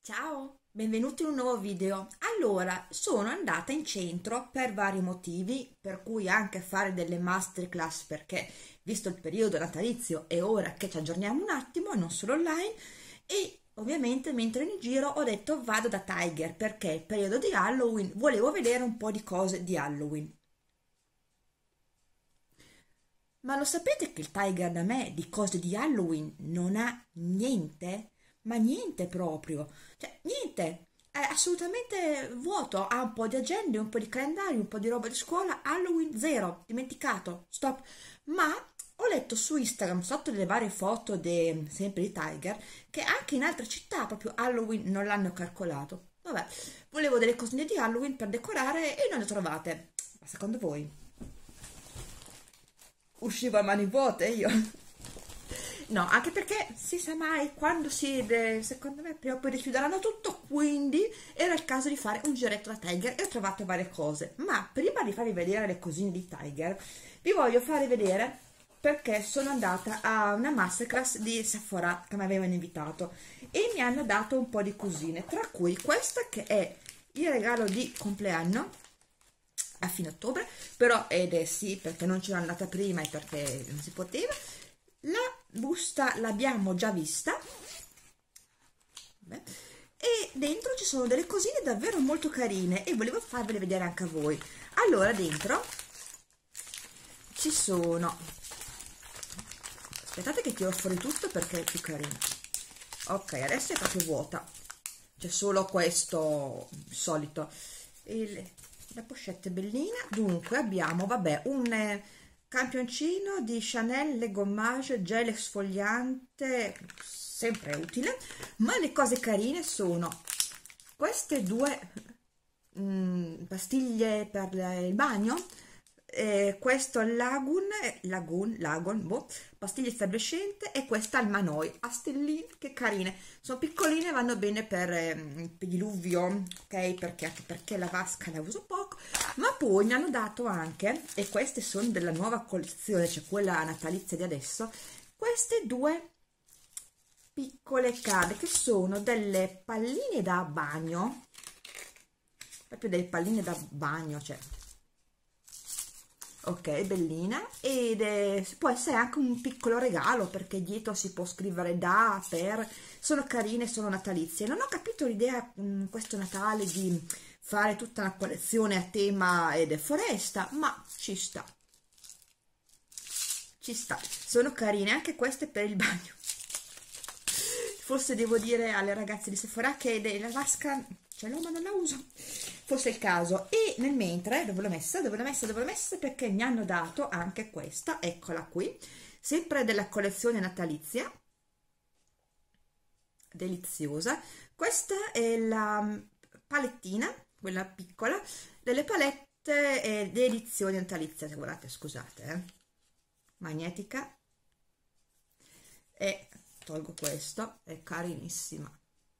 Ciao, benvenuti in un nuovo video. Allora, sono andata in centro per vari motivi, per cui anche fare delle masterclass perché visto il periodo natalizio è ora che ci aggiorniamo un attimo, non solo online, e ovviamente mentre ero in giro ho detto vado da Tiger perché è il periodo di Halloween, volevo vedere un po' di cose di Halloween. Ma lo sapete che il Tiger da me di cose di Halloween non ha niente? Ma niente proprio. Cioè, niente. È assolutamente vuoto. Ha un po' di agende, un po' di calendari, un po' di roba di scuola. Halloween zero. Dimenticato. Stop. Ma ho letto su Instagram, sotto le varie foto sempre di Tiger, che anche in altre città proprio Halloween non l'hanno calcolato. Vabbè, volevo delle cosine di Halloween per decorare e non le trovate. Ma secondo voi? Uscivo a mani vuote io. No, anche perché si sa mai quando secondo me prima o poi richiuderanno tutto, quindi era il caso di fare un giretto da Tiger e ho trovato varie cose. Ma prima di farvi vedere le cosine di Tiger, vi voglio fare vedere perché sono andata a una masterclass di Sephora che mi avevano invitato e mi hanno dato un po' di cosine, tra cui questa che è il regalo di compleanno a fine ottobre, però ed è sì perché non c'era andata prima e perché non si poteva. La busta l'abbiamo già vista. Beh, e dentro ci sono delle cosine davvero molto carine e volevo farvele vedere anche a voi. Allora dentro ci sono, aspettate che tiro fuori tutto perché è più carino. Ok, adesso è proprio vuota, c'è solo questo solito. La pochette è bellina. Dunque abbiamo, vabbè, un campioncino di Chanel Le Gommage gel esfoliante, sempre utile, ma le cose carine sono queste due pastiglie per il bagno, questo Lagoon, boh, pastiglie febrescente, e questa Almanoi a stelline, che carine, sono piccoline e vanno bene per diluvio, ok, perché anche perché la vasca la uso poco. Ma poi mi hanno dato anche, e queste sono della nuova collezione, cioè quella natalizia di adesso, queste due piccole cade che sono delle palline da bagno, proprio delle palline da bagno, cioè ok, bellina, può essere anche un piccolo regalo perché dietro si può scrivere da, per, sono carine, sono natalizie. Non ho capito l'idea questo Natale di fare tutta una collezione a tema ed è foresta, ma ci sta, sono carine anche queste per il bagno. Forse devo dire alle ragazze di Sephora che la vasca ce l'ho ma non la uso, fosse il caso. E nel mentre, dove l'ho messa? Perché mi hanno dato anche questa, eccola qui, sempre della collezione natalizia, deliziosa. Questa è la palettina, quella piccola, delle palette di edizione natalizia, se guardate, scusate, magnetica, e tolgo questo, è carinissima.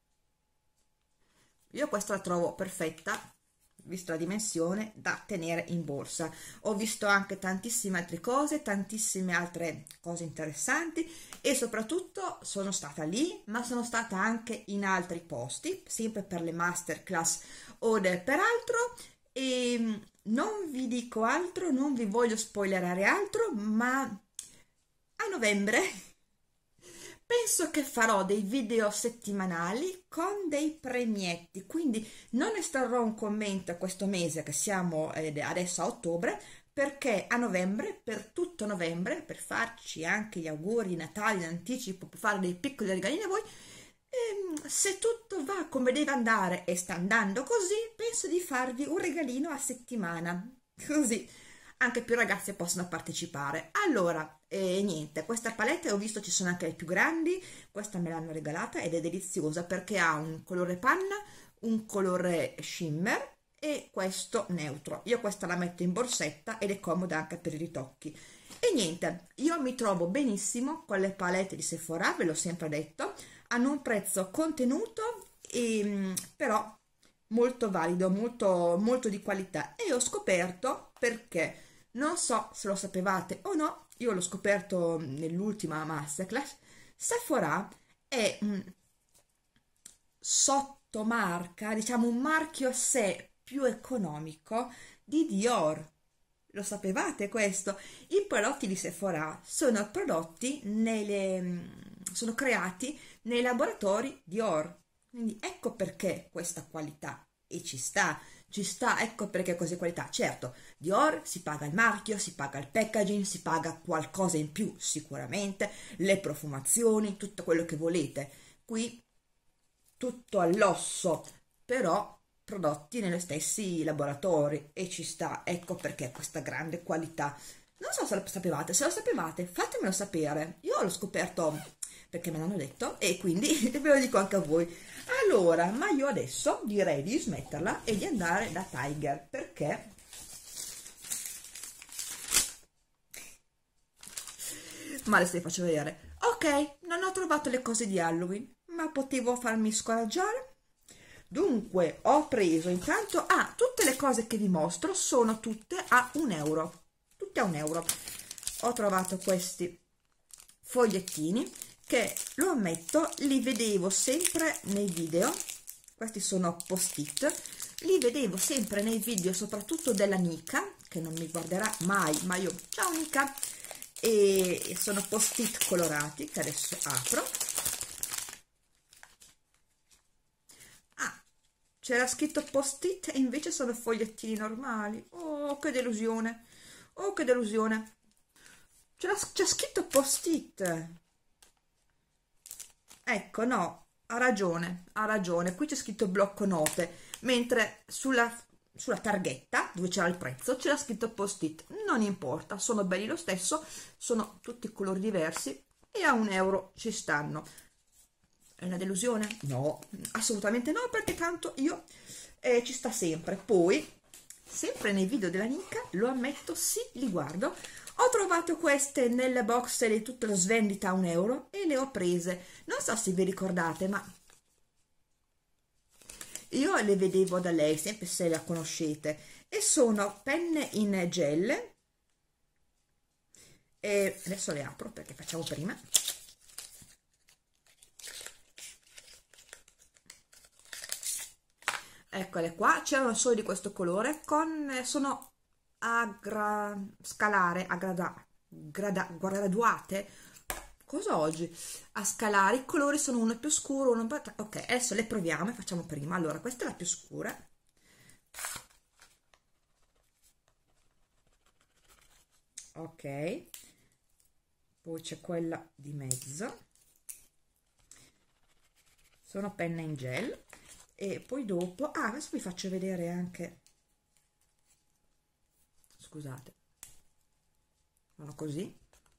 Io questa la trovo perfetta, visto la dimensione, da tenere in borsa. Ho visto anche tantissime altre cose interessanti, e soprattutto sono stata lì, ma sono stata anche in altri posti, sempre per le masterclass o per altro, e non vi dico altro, non vi voglio spoilerare altro, ma a novembre penso che farò dei video settimanali con dei premietti, quindi non estrarrò un commento questo mese che siamo adesso a ottobre, perché a novembre, per tutto novembre, per farci anche gli auguri di Natale in anticipo, per fare dei piccoli regalini a voi, se tutto va come deve andare e sta andando così, penso di farvi un regalino a settimana, così anche più ragazze possono partecipare. Allora, niente, questa palette ho visto ci sono anche le più grandi, questa me l'hanno regalata ed è deliziosa perché ha un colore panna, un colore shimmer e questo neutro. Io questa la metto in borsetta ed è comoda anche per i ritocchi. E niente, io mi trovo benissimo con le palette di Sephora, ve l'ho sempre detto, hanno un prezzo contenuto e però molto valido, molto di qualità. E ho scoperto, perché non so se lo sapevate o no, io l'ho scoperto nell'ultima masterclass, Sephora è sotto sottomarca, diciamo un marchio a sé più economico di Dior. Lo sapevate questo? I prodotti di Sephora sono prodotti sono creati nei laboratori Dior. Quindi ecco perché questa qualità. E ci sta, ecco perché così qualità. Certo, Dior si paga il marchio, si paga il packaging, si paga qualcosa in più sicuramente, le profumazioni, tutto quello che volete. Qui tutto all'osso, però prodotti negli stessi laboratori e ci sta, ecco perché questa grande qualità. Non so se lo sapevate, se lo sapevate fatemelo sapere, io l'ho scoperto perché me l'hanno detto e quindi ve lo dico anche a voi. Allora, ma io adesso direi di smetterla e di andare da Tiger perché ma adesso vi faccio vedere. Ok, non ho trovato le cose di Halloween, ma potevo farmi scoraggiare. Dunque ho preso intanto tutte le cose che vi mostro sono tutte a 1 euro, tutte a 1 euro. Ho trovato questi fogliettini che, lo ammetto, li vedevo sempre nei video. Questi sono post-it, li vedevo sempre nei video soprattutto della Nika, che non mi guarderà mai, ma io, ciao Nika, e sono post-it colorati che adesso apro. C'era scritto post-it e invece sono fogliettini normali. Oh, che delusione. Oh, che delusione. C'è scritto post-it. Ecco, no, ha ragione, ha ragione. Qui c'è scritto blocco note, mentre sulla targhetta, dove c'era il prezzo, c'era scritto post-it. Non importa, sono belli lo stesso, sono tutti colori diversi e a 1 euro ci stanno. È una delusione? No, assolutamente no, perché tanto io ci sta sempre. Poi, sempre nei video della Nika, lo ammetto, sì, li guardo. Ho trovato queste nelle box di tutta la svendita a 1 euro e le ho prese. Non so se vi ricordate, ma io le vedevo da lei, sempre se la conoscete. E sono penne in gel. E adesso le apro perché facciamo prima. Eccole qua, c'erano solo di questo colore, sono graduate, cosa oggi? A scalare, i colori sono uno più scuro, uno più... Ok, adesso le proviamo e facciamo prima. Allora, questa è la più scura. Ok, poi c'è quella di mezzo. Sono penne in gel. E poi dopo adesso vi faccio vedere anche, scusate, sono così,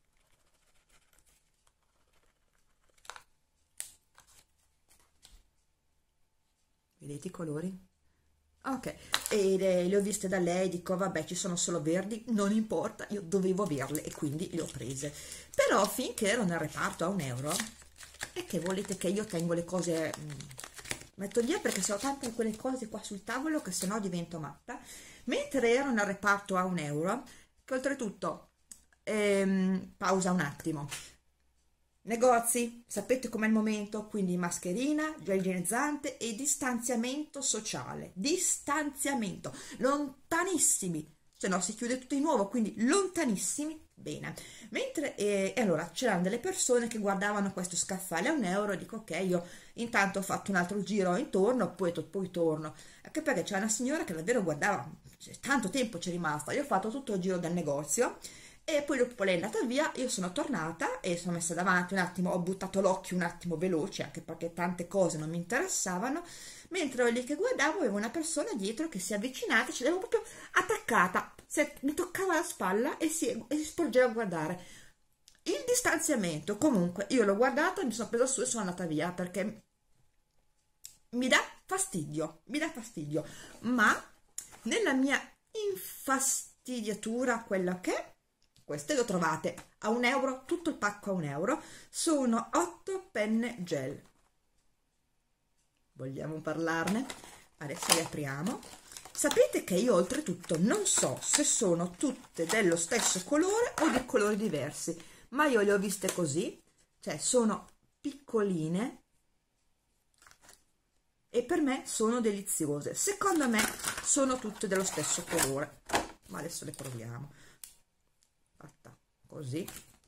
vedete i colori? Ok, e le ho viste da lei, dico vabbè, ci sono solo verdi, non importa, io dovevo averle e quindi le ho prese. Però finché ero nel reparto a 1 euro, e che volete che io tengo le cose, metto via perché sono tante quelle cose qua sul tavolo che sennò divento matta. Mentre ero nel reparto a 1 euro, che oltretutto, pausa un attimo, negozi, sapete com'è il momento, quindi mascherina, gel igienizzante e distanziamento sociale, distanziamento, lontanissimi, se no si chiude tutto di nuovo, quindi lontanissimi. Bene, mentre e allora c'erano delle persone che guardavano questo scaffale a 1 euro, dico ok, io intanto ho fatto un altro giro intorno, poi torno, anche perché c'è una signora che davvero guardava, tanto tempo c'è rimasta, io ho fatto tutto il giro del negozio e poi dopo lei è andata via, io sono tornata e sono messa davanti un attimo, ho buttato l'occhio un attimo veloce, anche perché tante cose non mi interessavano, mentre ero lì che guardavo avevo una persona dietro che si è avvicinata, ce l'avevo proprio attaccata, mi toccava la spalla e si sporgeva a guardare. Il distanziamento, comunque, io l'ho guardata, mi sono presa su e sono andata via perché mi dà fastidio, ma nella mia infastidiatura, quella che è, queste le ho trovate a 1 euro, tutto il pacco a 1 euro, sono 8 penne gel. Vogliamo parlarne? Adesso le apriamo. Sapete che io oltretutto non so se sono tutte dello stesso colore o di colori diversi, ma io le ho viste così, cioè sono piccoline e per me sono deliziose. Secondo me sono tutte dello stesso colore, ma adesso le proviamo. Fatta così.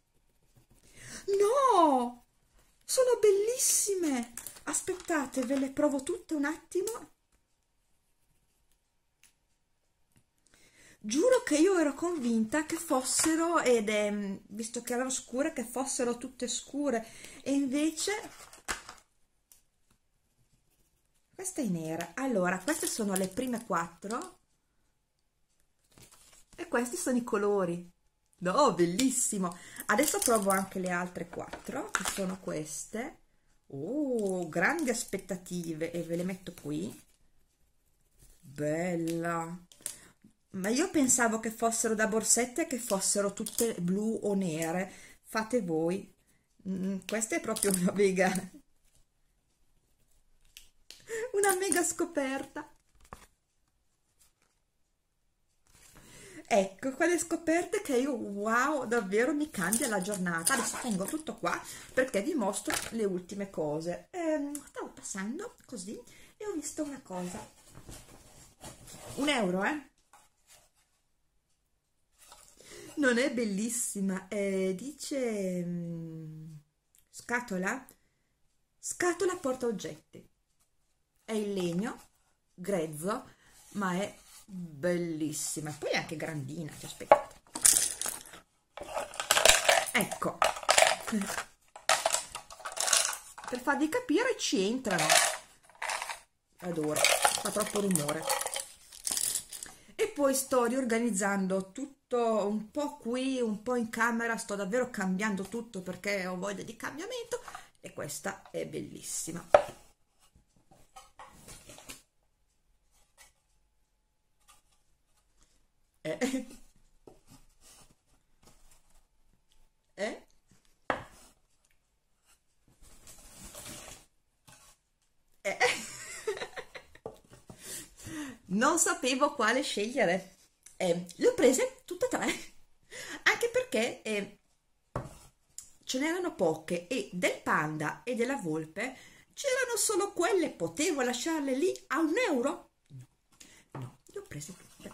No, sono bellissime. Aspettate, ve le provo tutte un attimo. Giuro che io ero convinta che fossero, visto che erano scure, che fossero tutte scure, e invece questa è nera. Allora, queste sono le prime 4 e questi sono i colori. No, bellissimo. Adesso provo anche le altre 4, che sono queste. Oh, grandi aspettative, e ve le metto qui. Bella. Ma io pensavo che fossero da borsette, che fossero tutte blu o nere. Fate voi. Questa è proprio una mega scoperta. Ecco, quelle scoperte che io, wow, davvero mi cambia la giornata. Adesso tengo tutto qua perché vi mostro le ultime cose. Stavo passando così e ho visto una cosa. €1, eh? Non è bellissima? Dice scatola porta oggetti. È in legno grezzo, ma è bellissima. Poi è anche grandina, ci aspettate. Ecco, per farvi capire, ci entrano. Adoro, fa troppo rumore. E poi sto riorganizzando tutto un po' qui, un po' in camera. Sto davvero cambiando tutto perché ho voglia di cambiamento, e questa è bellissima. Eh? Non sapevo quale scegliere. Le ho prese tutte e 3, anche perché ce n'erano poche, e del panda e della volpe c'erano solo quelle. Potevo lasciarle lì a €1? No, le ho prese tutte.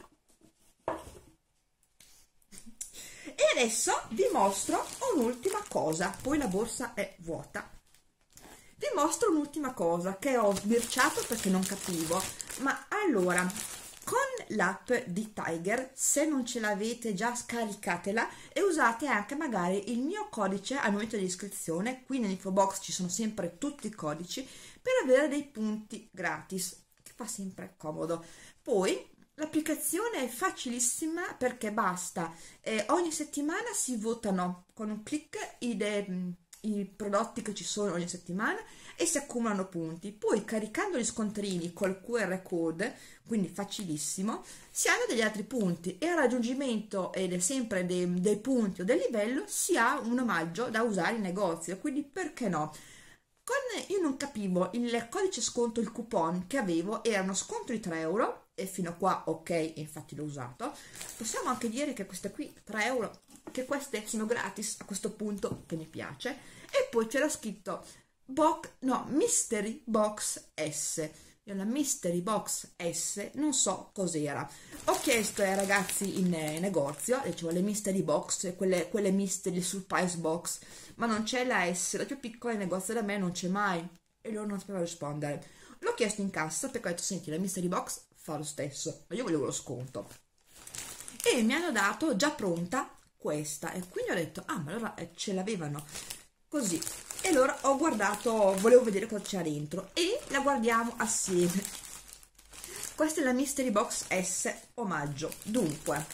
E adesso vi mostro un'ultima cosa, poi la borsa è vuota. Vi mostro un'ultima cosa che ho sbirciato perché non capivo. Ma allora, con l'app di Tiger, se non ce l'avete già, scaricatela e usate anche magari il mio codice al momento di iscrizione. Qui nell'info box ci sono sempre tutti i codici per avere dei punti gratis, che fa sempre comodo. Poi l'applicazione è facilissima perché basta, ogni settimana si votano con un clic i prodotti che ci sono ogni settimana e si accumulano punti. Poi caricando gli scontrini col QR code, quindi facilissimo, si hanno degli altri punti, e al raggiungimento sempre dei punti o del livello si ha un omaggio da usare in negozio. Quindi perché no? Io non capivo il codice sconto, il coupon che avevo era uno sconto di €3, e fino a qua ok, infatti l'ho usato. Possiamo anche dire che queste qui €3, che queste sono gratis a questo punto, che mi piace. E poi c'era scritto Mystery Box S. Io la Mystery Box S non so cos'era. Ho chiesto ai ragazzi in negozio, dicevo le Mystery Box, quelle Mystery Surprise Box, ma non c'è la S, la più piccola in negozio da me non c'è mai, e loro non sapevano rispondere. L'ho chiesto in cassa perché ho detto: senti, la Mystery Box fa lo stesso, ma io volevo lo sconto, e mi hanno dato già pronta questa, e quindi ho detto: ah, ma allora ce l'avevano così. E allora ho guardato, volevo vedere cosa c'era dentro, e la guardiamo assieme. Questa è la Mystery Box S omaggio. Dunque,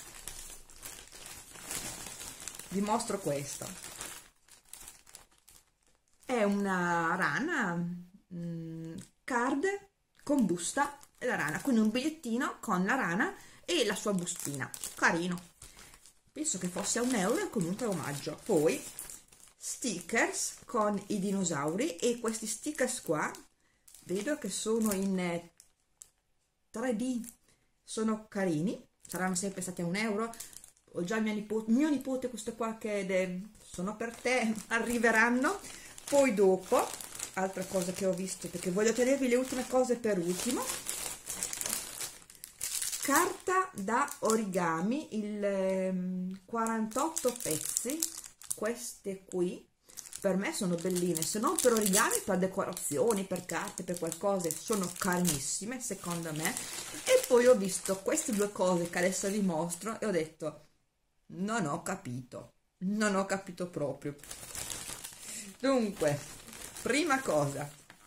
vi mostro questo. È una rana card con busta e la rana, quindi un bigliettino con la rana e la sua bustina. Carino, penso che fosse a €1 e comunque omaggio. Poi stickers con i dinosauri, e questi stickers qua vedo che sono in 3D, sono carini, saranno sempre stati a €1. Ho già mio nipote questo qua, che sono per te, arriveranno. Poi dopo altre cose che ho visto, perché voglio tenervi le ultime cose per ultimo. Carta da origami, il 48 pezzi, queste qui per me sono belline, se non per origami, per decorazioni, per carte, per qualcosa, sono carinissime secondo me. E poi ho visto queste due cose che adesso vi mostro e ho detto non ho capito proprio. Dunque, prima cosa,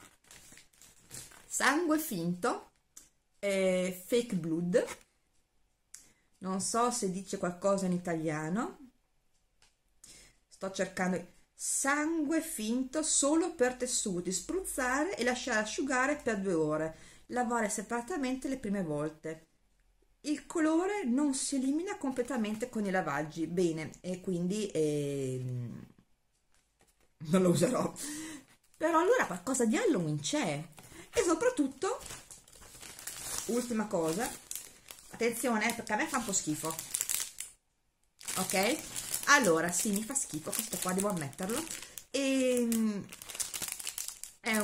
sangue finto, fake blood, non so se dice qualcosa in italiano, sto cercando. Sangue finto solo per tessuti, spruzzare e lasciare asciugare per 2 ore, lavare separatamente le prime volte. Il colore non si elimina completamente con i lavaggi, bene, e quindi non lo userò. Però allora qualcosa di Halloween c'è. E soprattutto, ultima cosa, attenzione perché a me fa un po' schifo, ok? Allora sì, mi fa schifo questo qua, devo ammetterlo. E è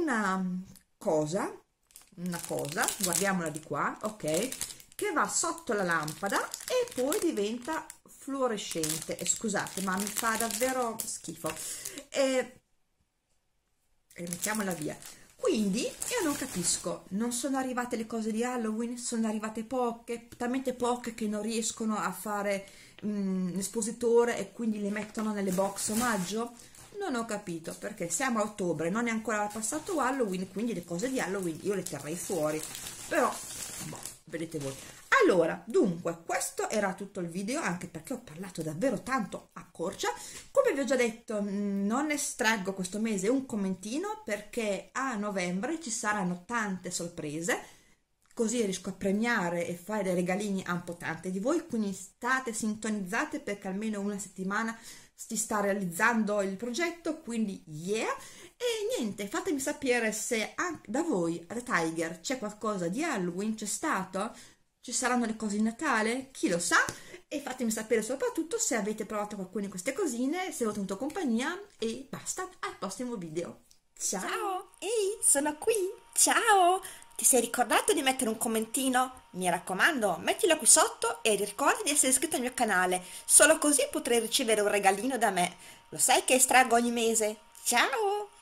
una cosa, guardiamola di qua, ok, che va sotto la lampada e poi diventa fluorescente. E scusate, ma mi fa davvero schifo. E mettiamola via. Quindi io non capisco, non sono arrivate le cose di Halloween, sono arrivate poche, talmente poche che non riescono a fare l'espositore e quindi le mettono nelle box omaggio. Non ho capito, perché siamo a ottobre, non è ancora passato Halloween, quindi le cose di Halloween io le terrei fuori, però boh, vedete voi. Allora, dunque, questo era tutto il video, anche perché ho parlato davvero tanto a corcia. Come vi ho già detto, non estraggo questo mese un commentino perché a novembre ci saranno tante sorprese, così riesco a premiare e fare dei regalini a un po' tante di voi, quindi state sintonizzate perché almeno una settimana si sta realizzando il progetto, quindi yeah! E niente, fatemi sapere se anche da voi, da Tiger, c'è qualcosa di Halloween, c'è stato? Ci saranno le cose di Natale? Chi lo sa? E fatemi sapere soprattutto se avete provato qualcuna di queste cosine, se ho tenuto compagnia e basta, al prossimo video. Ciao! Ciao, ehi, sono qui. Ciao! Ti sei ricordato di mettere un commentino? Mi raccomando, mettilo qui sotto e ricorda di essere iscritto al mio canale. Solo così potrai ricevere un regalino da me. Lo sai che estraggo ogni mese? Ciao!